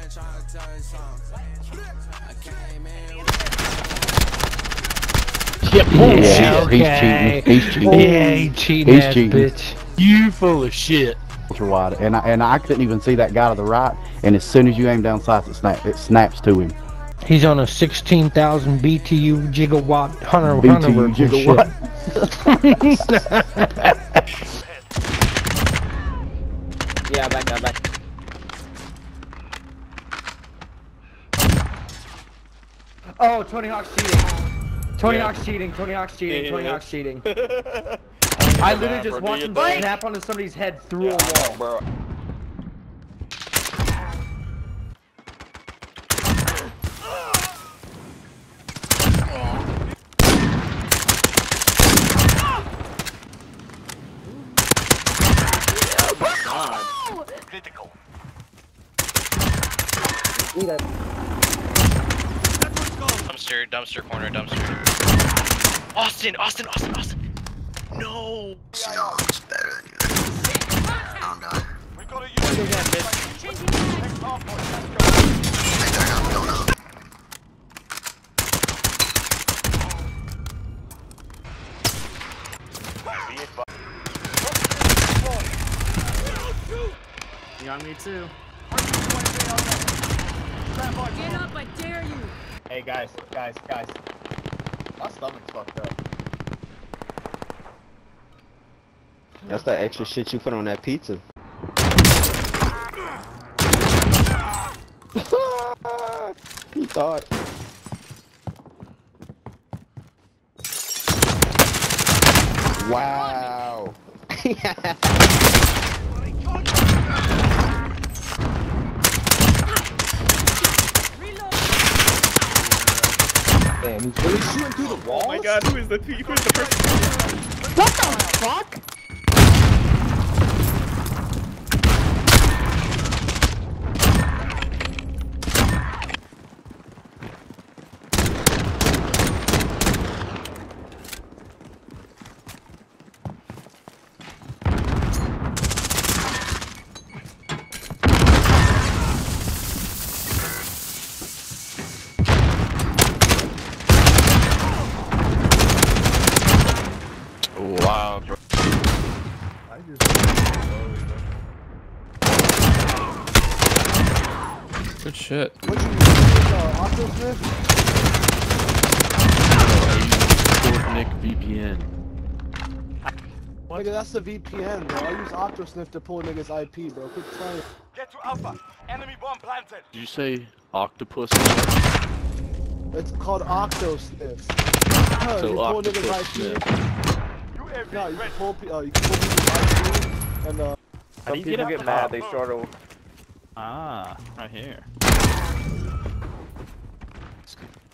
Yeah, okay. He's cheating. Yeah, he cheating He's ass cheating. bitch. You full of shit. Wide. And I couldn't even see that guy to the right. And as soon as you aim down sights, it snaps to him. He's on a 16,000 BTU gigawatt hunter BTU gigawatt. Yeah, back. Oh, Tony Hawk's cheating. Tony Hawk's cheating. Tony Hawk's cheating. Tony Hawk's cheating. I literally just watched him snap onto somebody's head through a wall. Bro. Critical. Dumpster corner, dumpster. Austin! No! Snow's better than you. Oh no. We gotta use it again, bitch. You on me too. Get up, I dare you! Hey guys. My stomach's fucked up. That's that extra shit you put on that pizza. He thought. Wow. Damn, he's really shooting through the wall. Oh my god, who is the person? What the fuck? Wow, bro. Good shit. What you use, Octosmith? Nick VPN. Nigga, that's the VPN, bro. I use Octosmith to pull a nigga's IP, bro. Quit trying. Get to Alpha. Enemy bomb planted. Did you say octopus? It's called Octosmith. So you pull a nigga's octopus IP. UAV No, you ready. can pull people's IP, and Some people get mad, they start over. Ah, right here.